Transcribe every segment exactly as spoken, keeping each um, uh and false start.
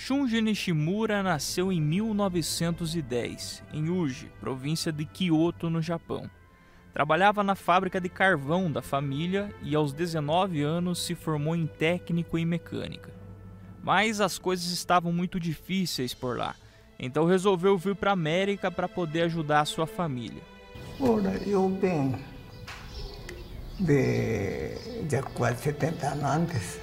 Shunji Nishimura nasceu em mil novecentos e dez, em Uji, província de Kyoto, no Japão. Trabalhava na fábrica de carvão da família e aos dezenove anos se formou em técnico em mecânica. Mas as coisas estavam muito difíceis por lá, então resolveu vir para a América para poder ajudar a sua família. Ora, eu venho de já quase setenta anos antes,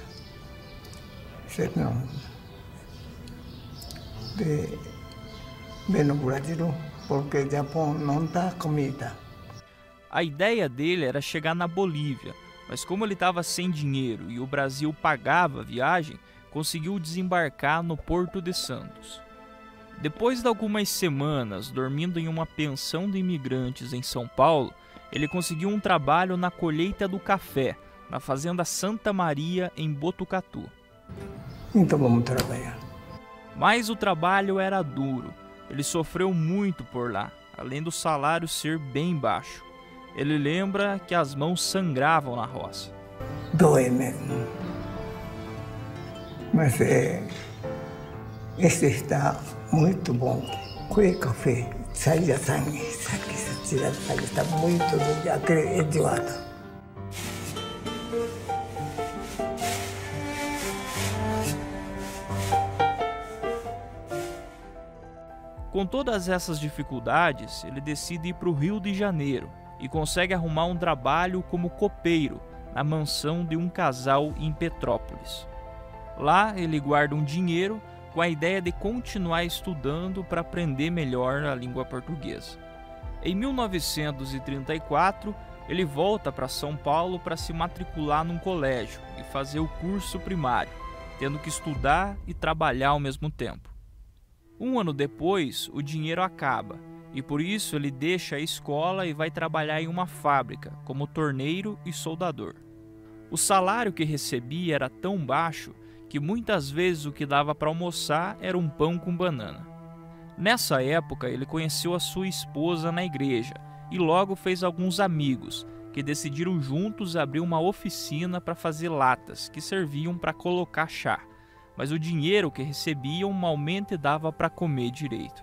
de venho no Brasil, porque o Japão não dá comida. A ideia dele era chegar na Bolívia, mas como ele estava sem dinheiro e o Brasil pagava a viagem, conseguiu desembarcar no Porto de Santos. Depois de algumas semanas dormindo em uma pensão de imigrantes em São Paulo, ele conseguiu um trabalho na colheita do café, na fazenda Santa Maria, em Botucatu. Então vamos trabalhar. Mas o trabalho era duro, ele sofreu muito por lá, além do salário ser bem baixo. Ele lembra que as mãos sangravam na roça. Dói mesmo. Mas é, este está muito bom. Colhe café, sai a sangue, sangue, tira sangue, está muito enjoado. Com todas essas dificuldades, ele decide ir para o Rio de Janeiro e consegue arrumar um trabalho como copeiro na mansão de um casal em Petrópolis. Lá ele guarda um dinheiro com a ideia de continuar estudando para aprender melhor a língua portuguesa. Em mil novecentos e trinta e quatro, ele volta para São Paulo para se matricular num colégio e fazer o curso primário, tendo que estudar e trabalhar ao mesmo tempo. Um ano depois, o dinheiro acaba e por isso ele deixa a escola e vai trabalhar em uma fábrica como torneiro e soldador. O salário que recebia era tão baixo que muitas vezes o que dava para almoçar era um pão com banana. Nessa época, ele conheceu a sua esposa na igreja e logo fez alguns amigos que decidiram juntos abrir uma oficina para fazer latas que serviam para colocar chá, mas o dinheiro que recebiam malmente dava para comer direito.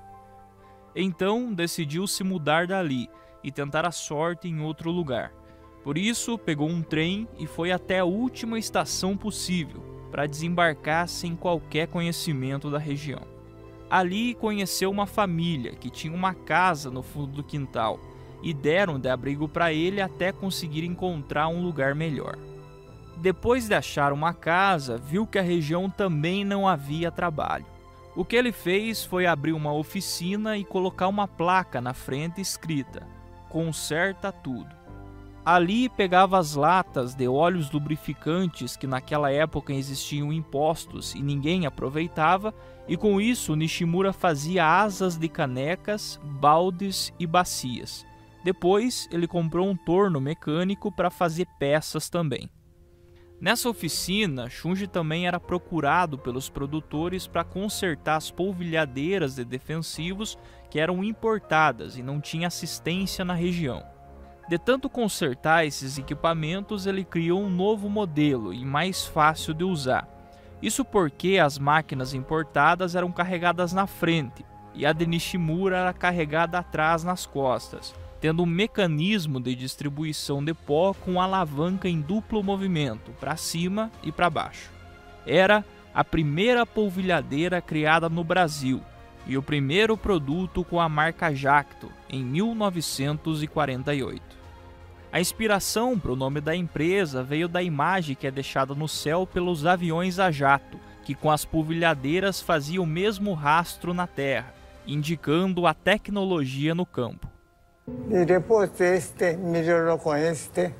Então decidiu se mudar dali e tentar a sorte em outro lugar. Por isso pegou um trem e foi até a última estação possível para desembarcar sem qualquer conhecimento da região. Ali conheceu uma família que tinha uma casa no fundo do quintal e deram de abrigo para ele até conseguir encontrar um lugar melhor. Depois de achar uma casa, viu que a região também não havia trabalho. O que ele fez foi abrir uma oficina e colocar uma placa na frente escrita: "Conserta tudo". Ali pegava as latas de óleos lubrificantes que naquela época existiam impostos e ninguém aproveitava, e com isso Nishimura fazia asas de canecas, baldes e bacias. Depois ele comprou um torno mecânico para fazer peças também. Nessa oficina, Shunji também era procurado pelos produtores para consertar as polvilhadeiras de defensivos que eram importadas e não tinha assistência na região. De tanto consertar esses equipamentos, ele criou um novo modelo e mais fácil de usar. Isso porque as máquinas importadas eram carregadas na frente e a de Nishimura era carregada atrás nas costas, tendo um mecanismo de distribuição de pó com alavanca em duplo movimento, para cima e para baixo. Era a primeira polvilhadeira criada no Brasil e o primeiro produto com a marca Jacto, em mil novecentos e quarenta e oito. A inspiração para o nome da empresa veio da imagem que é deixada no céu pelos aviões a jato, que com as polvilhadeiras faziam o mesmo rastro na terra, indicando a tecnologia no campo. E depois este melhorou com este.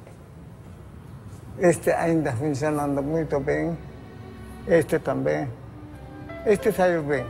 Este ainda funcionando muito bem. Este também. Este saiu bem.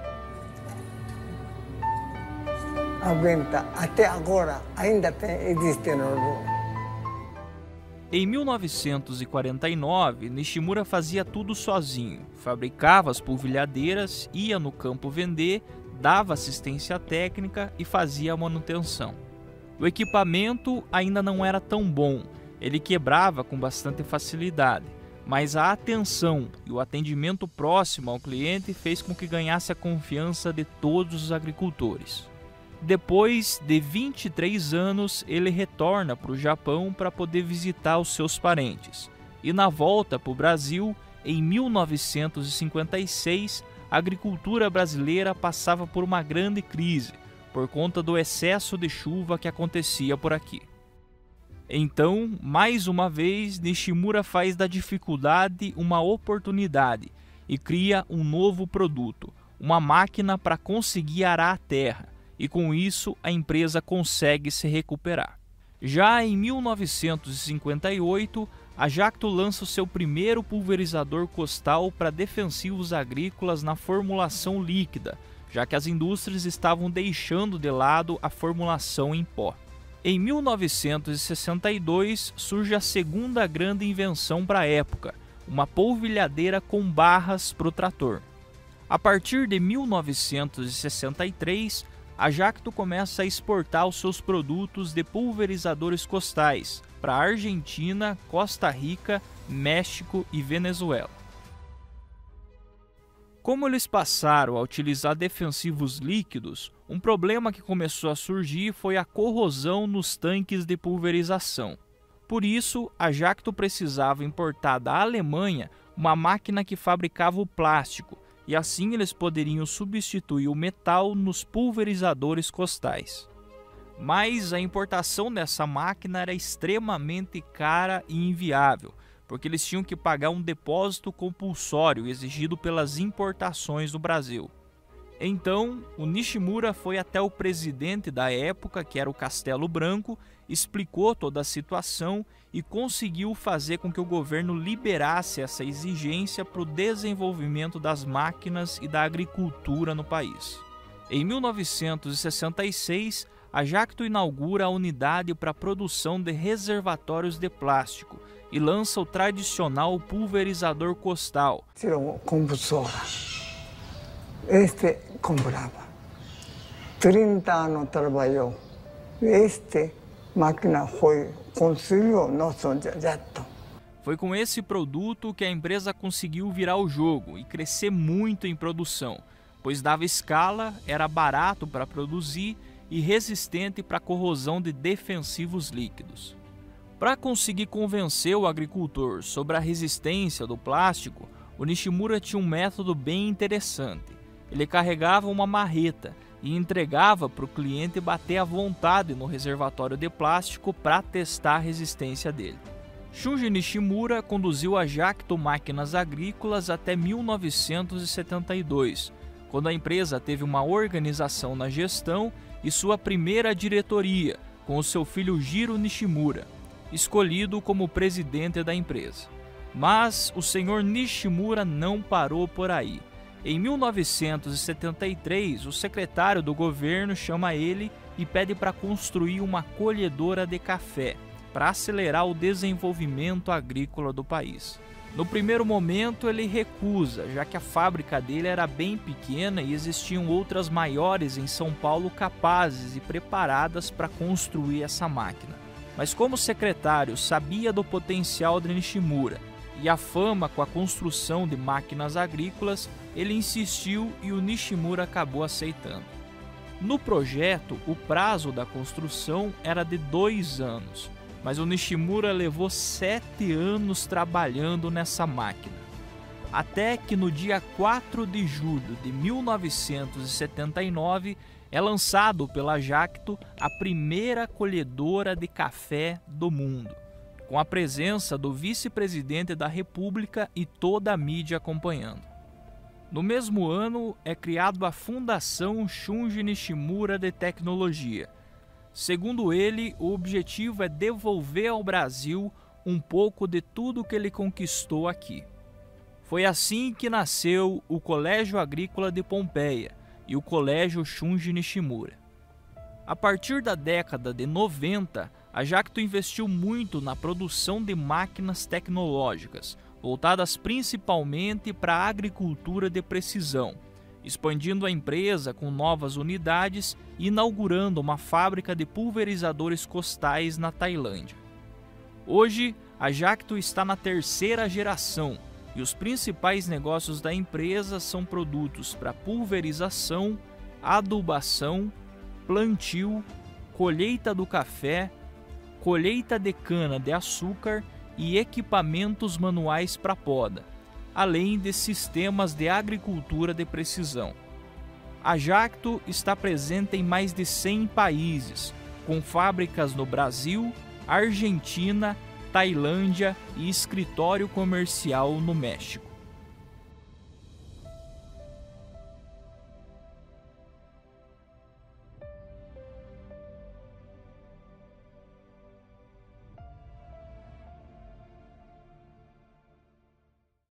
Aguenta. Até agora ainda tem, existe no... Em mil novecentos e quarenta e nove, Nishimura fazia tudo sozinho. Fabricava as polvilhadeiras, ia no campo vender, dava assistência técnica e fazia a manutenção. O equipamento ainda não era tão bom, ele quebrava com bastante facilidade, mas a atenção e o atendimento próximo ao cliente fez com que ganhasse a confiança de todos os agricultores. Depois de vinte e três anos, ele retorna para o Japão para poder visitar os seus parentes. E na volta para o Brasil, em mil novecentos e cinquenta e seis, a agricultura brasileira passava por uma grande crise, por conta do excesso de chuva que acontecia por aqui. Então, mais uma vez, Nishimura faz da dificuldade uma oportunidade e cria um novo produto, uma máquina para conseguir arar a terra, e com isso a empresa consegue se recuperar. Já em mil novecentos e cinquenta e oito, a Jacto lança o seu primeiro pulverizador costal para defensivos agrícolas na formulação líquida, já que as indústrias estavam deixando de lado a formulação em pó. Em mil novecentos e sessenta e dois, surge a segunda grande invenção para a época, uma polvilhadeira com barras para o trator. A partir de mil novecentos e sessenta e três, a Jacto começa a exportar os seus produtos de pulverizadores costais para a Argentina, Costa Rica, México e Venezuela. Como eles passaram a utilizar defensivos líquidos, um problema que começou a surgir foi a corrosão nos tanques de pulverização. Por isso, a Jacto precisava importar da Alemanha uma máquina que fabricava o plástico, e assim eles poderiam substituir o metal nos pulverizadores costais. Mas a importação dessa máquina era extremamente cara e inviável, porque eles tinham que pagar um depósito compulsório exigido pelas importações do Brasil. Então, o Nishimura foi até o presidente da época, que era o Castelo Branco, explicou toda a situação e conseguiu fazer com que o governo liberasse essa exigência para o desenvolvimento das máquinas e da agricultura no país. Em mil novecentos e sessenta e seis, a Jacto inaugura a unidade para a produção de reservatórios de plástico e lança o tradicional pulverizador costal. Tirou compulsora. Este comprava. trinta anos trabalhou. Este máquina foi conseguiu nosso Jacto. Foi com esse produto que a empresa conseguiu virar o jogo e crescer muito em produção, pois dava escala, era barato para produzir e resistente para a corrosão de defensivos líquidos. Para conseguir convencer o agricultor sobre a resistência do plástico, o Nishimura tinha um método bem interessante. Ele carregava uma marreta e entregava para o cliente bater à vontade no reservatório de plástico para testar a resistência dele. Shunji Nishimura conduziu a Jacto Máquinas Agrícolas até mil novecentos e setenta e dois, quando a empresa teve uma organização na gestão e sua primeira diretoria, com o seu filho Jiro Nishimura, escolhido como presidente da empresa. Mas o senhor Nishimura não parou por aí. Em mil novecentos e setenta e três, o secretário do governo chama ele e pede para construir uma colhedora de café, para acelerar o desenvolvimento agrícola do país. No primeiro momento ele recusa, já que a fábrica dele era bem pequena e existiam outras maiores em São Paulo capazes e preparadas para construir essa máquina. Mas como o secretário sabia do potencial de Nishimura e a fama com a construção de máquinas agrícolas, ele insistiu e o Nishimura acabou aceitando. No projeto, o prazo da construção era de dois anos, mas o Nishimura levou sete anos trabalhando nessa máquina. Até que no dia quatro de julho de mil novecentos e setenta e nove é lançado pela Jacto a primeira colhedora de café do mundo, com a presença do vice-presidente da República e toda a mídia acompanhando. No mesmo ano é criado a Fundação Shunji Nishimura de Tecnologia. Segundo ele, o objetivo é devolver ao Brasil um pouco de tudo que ele conquistou aqui. Foi assim que nasceu o Colégio Agrícola de Pompeia e o Colégio Shunji Nishimura. A partir da década de noventa, a Jacto investiu muito na produção de máquinas tecnológicas, voltadas principalmente para a agricultura de precisão, expandindo a empresa com novas unidades e inaugurando uma fábrica de pulverizadores costais na Tailândia. Hoje, A Jacto está na terceira geração e os principais negócios da empresa são produtos para pulverização, adubação, plantio, colheita do café, colheita de cana-de-açúcar e equipamentos manuais para poda, além de sistemas de agricultura de precisão. A Jacto está presente em mais de cem países, com fábricas no Brasil, Argentina, Tailândia e escritório comercial no México.